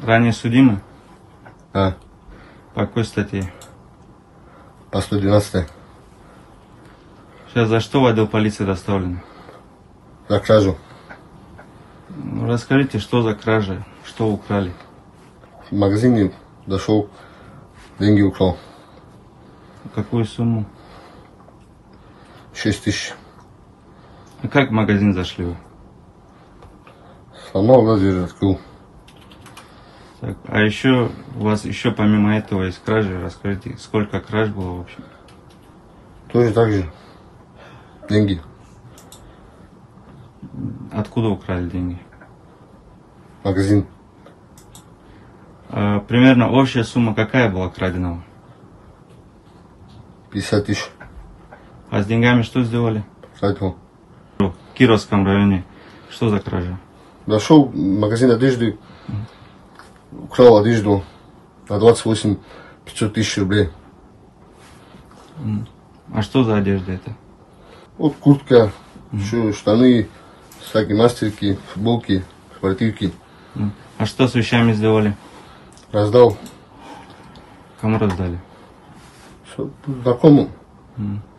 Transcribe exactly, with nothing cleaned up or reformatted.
Ранее судимы? А. По какой статье? По сто двенадцатой. Сейчас за что в отдел полиции доставлены? За кражу. Ну, расскажите, что за кража, что украли? В магазине зашел, деньги украл. Какую сумму? Шесть тысяч. А как в магазин зашли вы? Сломал, да, дверь открыл. Так, а еще у вас еще помимо этого есть кражи, расскажите, сколько краж было вообще? Тоже так же. Деньги. Откуда украли деньги? Магазин. А, примерно общая сумма какая была краденого? пятьдесят тысяч. А с деньгами что сделали? Тратил. В Кировском районе. Что за кража? Зашел в магазин одежды, украл одежду на двадцать восемь пятьсот тысяч рублей. А что за одежда это? Вот куртка, еще штаны, всякие мастерки, футболки, спортивки. А что с вещами сделали? Раздал. Кому раздали? Знакомым. Mm.